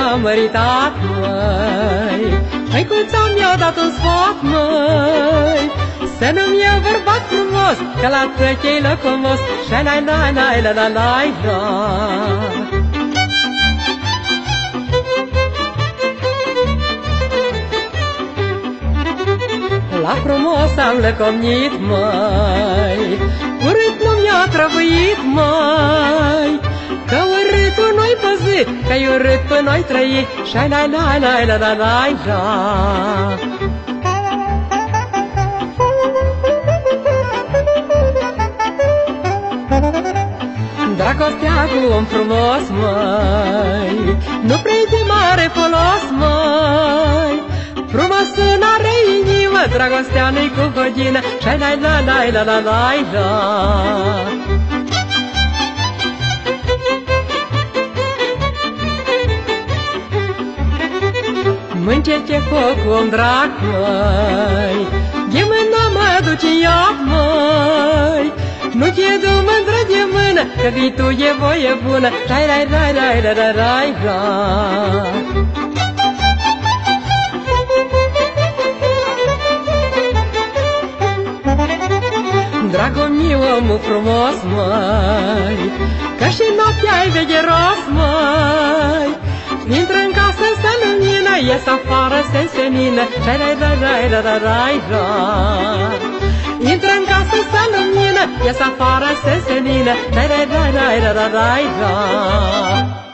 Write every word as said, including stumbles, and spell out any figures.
s-a măritat, măi. Măicuța mi-a dat un sfat, măi, să nu-mi ia bărbat frumos, că la tăchei lăcomos, șa-lai-lai-lai-la-la-lai-la. La frumos am lăcomnit, măi, urât nu mi-a trebuit, măi, că urâtul nu-i păzit, că-i urât până noi trăi, șa-lai-lai-lai-la-la-lai-la. Dragostea cu om frumos, măi, nu prea de mare folos, măi. Frumos n-are inimă, dragostea nu-i cu godină, șa-lai-lai-lai-la-la-lai-la. Mânce-ce foc om drag, măi, de mână mă duce iar, măi. Nu te du mândră de mână, că vii tu e voie bună, șai-lai-lai-lai-lai-lai-la. Dragul meu, omul frumos, măi, că și noaptea-i vegheros, măi. Intră în casă să lumină, ies afară să-i senină, șai-lai-lai-lai-lai-lai-la. Intră în casă să lumină, ies afară să-i senină, șai-lai-lai-lai-lai-lai-la.